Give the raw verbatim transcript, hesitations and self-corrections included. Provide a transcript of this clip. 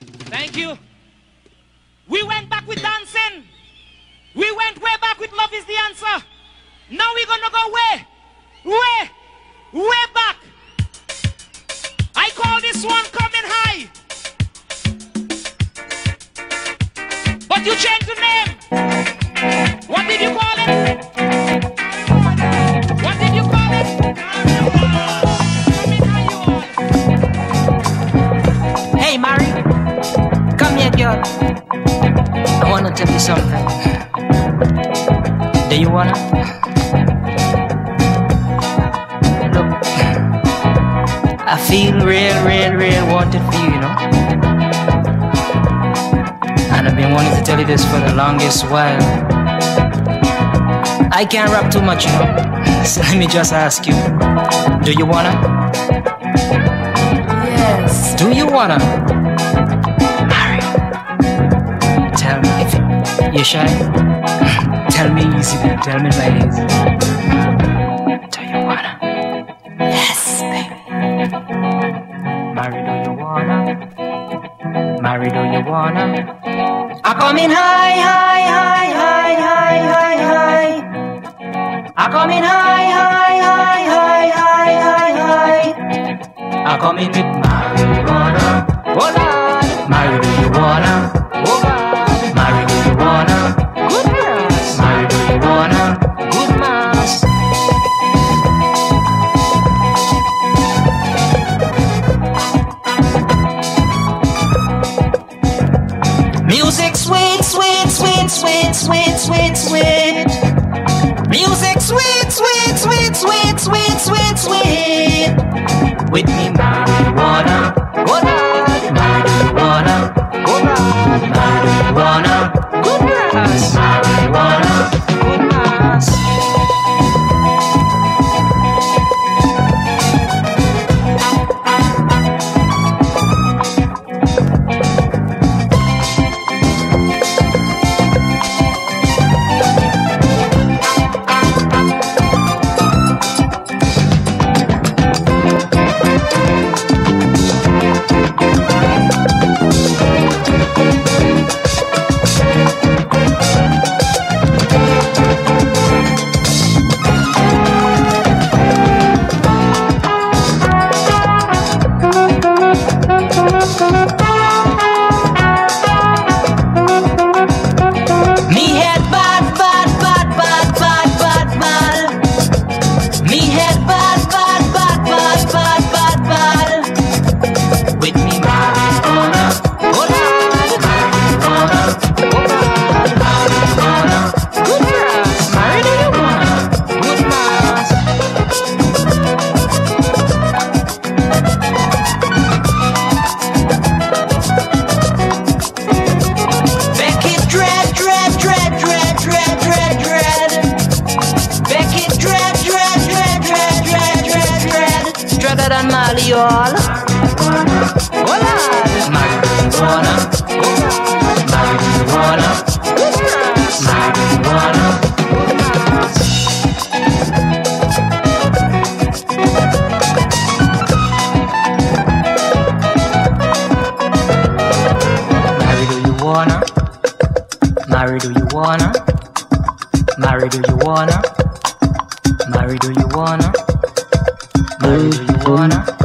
Thank you. We went back with dancing. We went way back with love is the answer. Now we're gonna go way, way, way back. I call this one coming high. But you changed the name. What did you call it? What did you call it? Hey, Mary, come here, girl. I wanna tell you something. Do you wanna? Look, I feel real, real, real wanted for you, you know. And I've been wanting to tell you this for the longest while. I can't rap too much, you know. So let me just ask you, do you wanna? Yes. Do you wanna? Mary, tell me if you're shy. Tell me easy, then. Tell me like easy. Do you wanna? Yes, baby. Mary, do you wanna? Mary, do you wanna? I'm coming high, high, high, high, high, high, high. I'm coming high, high, high, high, high, high, high. I'm coming with marijuana. Oh Lord, Mary, do you wanna? Oh God, Mary, do you wanna? Good mass. Mary, do you wanna? Good mass. Music sweet, sweet, sweet, sweet, sweet, sweet, sweet. Music sweet, sweet, sweet, sweet, sweet, sweet, sweet. With me, marijuana. Oh Lord, marijuana. Oh Lord, marijuana. Good mass. Marijuana. Good mass. Than Mali, y'all. Hola, marijuana. Marijuana. Marijuana. Mary, do you wanna? Mary, do you wanna? Mary, do you wanna? Mary, do you wanna? Mary, do you wanna?